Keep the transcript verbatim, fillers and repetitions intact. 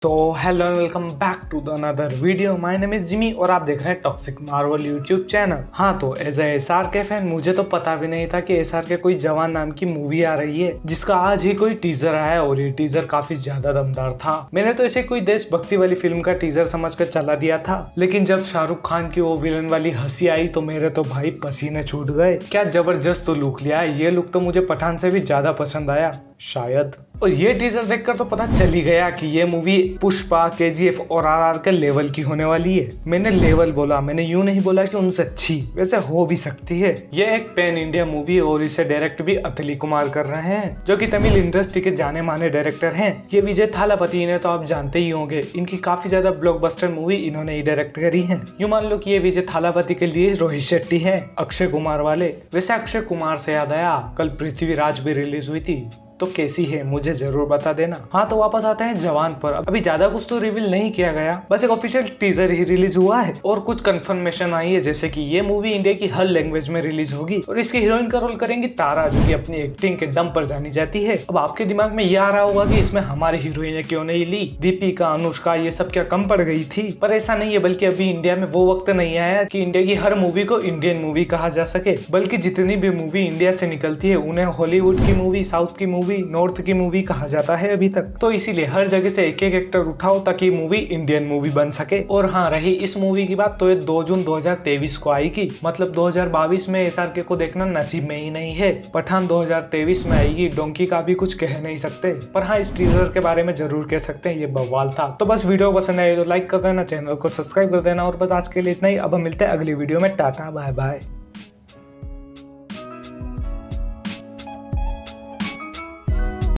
तो hello and welcome back to the another video. My name is Jimmy और आप देख रहे हैं टॉक्सिक मार्वल यूट्यूब चैनल। हाँ, तो as a S R K fan मुझे तो पता भी नहीं था कि एस आर के कोई जवान नाम की मूवी आ रही है जिसका आज ही कोई टीजर आया और ये टीजर काफी ज्यादा दमदार था। मैंने तो इसे कोई देशभक्ति वाली फिल्म का टीजर समझकर चला दिया था, लेकिन जब शाहरुख खान की वो विलन वाली हंसी आई तो मेरे तो भाई पसीने छूट गए। क्या जबरदस्त लुक लिया है, ये लुक तो मुझे पठान से भी ज्यादा पसंद आया शायद। और ये टीजर देखकर तो पता चल ही गया कि ये movie Pushpa, K G F और आर आर के लेवल की होने वाली है। मैंने लेवल बोला, मैंने यूं नहीं बोला कि उनसे अच्छी, वैसे हो भी सकती है। ये एक पैन इंडिया मूवी और इसे डायरेक्ट भी अतली कुमार कर रहे हैं, जो कि तमिल इंडस्ट्री के जाने माने डायरेक्टर हैं। ये विजय थालापति, इन्हें तो आप जानते ही होंगे, इनकी काफी ज्यादा ब्लॉकबस्टर मूवी इन्होंने ही डायरेक्ट करी है। यूं मान लो कि ये विजय थालापति के लिए रोहित शेट्टी है अक्षय कुमार वाले। वैसे अक्षय कुमार से याद आया, कल पृथ्वीराज भी रिलीज हुई थी, तो कैसी है मुझे जरूर बता देना। हाँ, तो वापस आते हैं जवान पर। अभी ज्यादा कुछ तो रिवील नहीं किया गया, बस एक ऑफिशियल टीजर ही रिलीज हुआ है और कुछ कंफर्मेशन आई है, जैसे कि ये मूवी इंडिया की हर लैंग्वेज में रिलीज होगी और इसकी हीरोइन का रोल करेंगी तारा, जो कि अपनी एक्टिंग के दम पर जानी जाती है। अब आपके दिमाग में ये आ रहा होगा कि इसमें हमारी हीरोइन क्यों नहीं ली, दीपिका, अनुष्का, ये सब क्या कम पड़ गई थी? पर ऐसा नहीं है, बल्कि अभी इंडिया में वो वक्त नहीं आया कि इंडिया की हर मूवी को इंडियन मूवी कहा जा सके, बल्कि जितनी भी मूवी इंडिया से निकलती है उन्हें हॉलीवुड की मूवी, साउथ की मूवी, नॉर्थ की मूवी कहा जाता है अभी तक। तो इसीलिए हर जगह से एक एक एक्टर उठाओ ताकि मूवी इंडियन मूवी बन सके। और हाँ, रही इस मूवी की बात, तो ये दो जून दो हज़ार तेईस को आएगी, मतलब दो हज़ार बाईस में एस आर के को देखना नसीब में ही नहीं है। पठान दो हज़ार तेईस में आएगी, डोंकी का भी कुछ कह नहीं सकते, पर हाँ इस टीजर के बारे में जरूर कह सकते हैं, ये बवाल था। तो बस वीडियो पसंद आए तो लाइक कर देना, चैनल को सब्सक्राइब कर देना और बस आज के लिए इतना ही। अब हम मिलते हैं अगली वीडियो में। टाटा बाय बाय।